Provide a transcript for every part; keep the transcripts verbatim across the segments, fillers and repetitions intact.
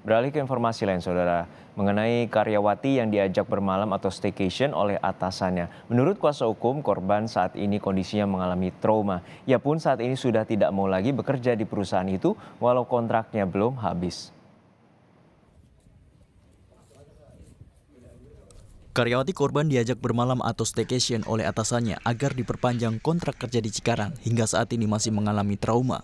Beralih ke informasi lain, saudara, mengenai karyawati yang diajak bermalam atau staycation oleh atasannya. Menurut kuasa hukum, korban saat ini kondisinya mengalami trauma. Ia pun saat ini sudah tidak mau lagi bekerja di perusahaan itu, walau kontraknya belum habis. Karyawati korban diajak bermalam atau staycation oleh atasannya agar diperpanjang kontrak kerja di Cikarang hingga saat ini masih mengalami trauma.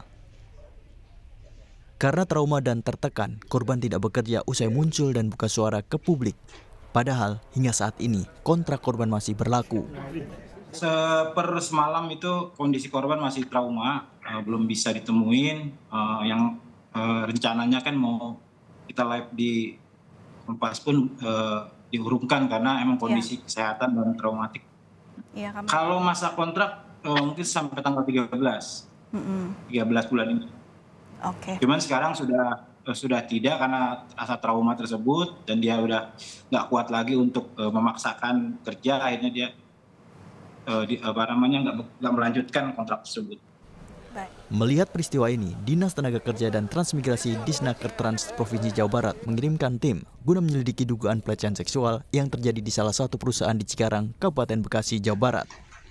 Karena trauma dan tertekan, korban tidak bekerja usai muncul dan buka suara ke publik. Padahal hingga saat ini kontrak korban masih berlaku. Per semalam itu kondisi korban masih trauma, uh, belum bisa ditemuin. Uh, yang uh, rencananya kan mau kita live di Kompas pun uh, diurungkan karena emang kondisi ya. Kesehatan dan traumatik. Ya, kalau masa kontrak uh, mungkin sampai tanggal tiga belas, mm-hmm. tiga belas bulan ini. Oke. Okay. Cuman sekarang sudah uh, sudah tidak karena rasa trauma tersebut dan dia udah nggak kuat lagi untuk uh, memaksakan kerja, akhirnya dia uh, di, apa namanya nggak nggak melanjutkan kontrak tersebut. Melihat peristiwa ini, Dinas Tenaga Kerja dan Transmigrasi Disnaker Trans Provinsi Jawa Barat mengirimkan tim guna menyelidiki dugaan pelecehan seksual yang terjadi di salah satu perusahaan di Cikarang, Kabupaten Bekasi, Jawa Barat.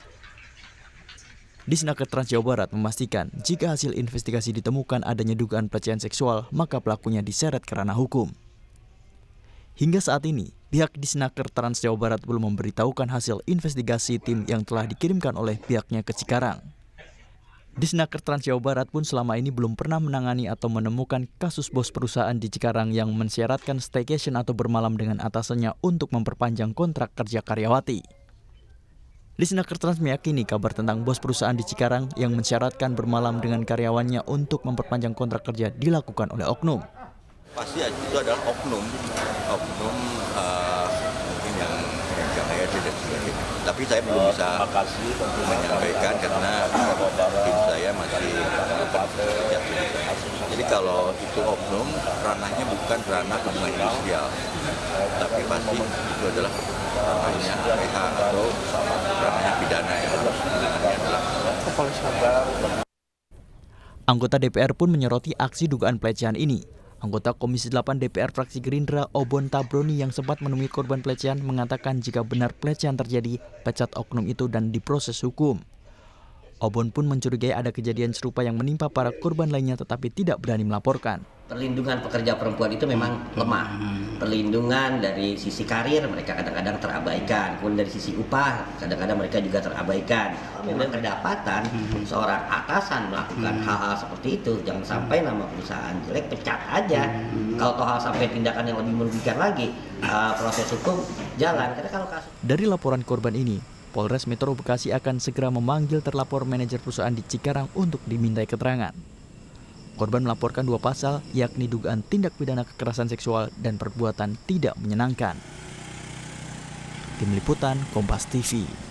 Disnaker Trans Jawa Barat memastikan jika hasil investigasi ditemukan adanya dugaan pelecehan seksual, maka pelakunya diseret ke ranah hukum. Hingga saat ini, pihak Disnaker Trans Jawa Barat belum memberitahukan hasil investigasi tim yang telah dikirimkan oleh pihaknya ke Cikarang. Disnaker Trans Jawa Barat pun selama ini belum pernah menangani atau menemukan kasus bos perusahaan di Cikarang yang mensyaratkan staycation atau bermalam dengan atasannya untuk memperpanjang kontrak kerja karyawati. Disnaker Trans meyakini kabar tentang bos perusahaan di Cikarang yang mensyaratkan bermalam dengan karyawannya untuk memperpanjang kontrak kerja dilakukan oleh oknum. Pasti itu adalah oknum, oknum uh, mungkin yang bergaya dan sebagainya. Tapi saya belum bisa menyampaikan karena tim saya masih bekerja. Jadi kalau itu oknum, ranahnya bukan ranah hubungan industrial, tapi pasti itu adalah ranahnya P H atau ranahnya pidana yang harus adalah kepolisian. Anggota D P R pun menyoroti aksi dugaan pelecehan ini. Anggota Komisi delapan D P R fraksi Gerindra Obon Tabroni yang sempat menemui korban pelecehan mengatakan jika benar pelecehan terjadi, pecat oknum itu dan diproses hukum. Obon pun mencurigai ada kejadian serupa yang menimpa para korban lainnya tetapi tidak berani melaporkan. Perlindungan pekerja perempuan itu memang lemah. Perlindungan dari sisi karir mereka kadang-kadang terabaikan. Kemudian dari sisi upah kadang-kadang mereka juga terabaikan. Kemudian pendapatan seorang atasan melakukan hal-hal seperti itu. Jangan sampai nama perusahaan jelek, pecat aja. Kalau toh hal sampai tindakan yang lebih merugikan lagi, uh, proses hukum jalan. Karena kalau kasus... Dari laporan korban ini, Polres Metro Bekasi akan segera memanggil terlapor manajer perusahaan di Cikarang untuk dimintai keterangan. Korban melaporkan dua pasal, yakni dugaan tindak pidana kekerasan seksual dan perbuatan tidak menyenangkan. Tim Liputan Kompas T V.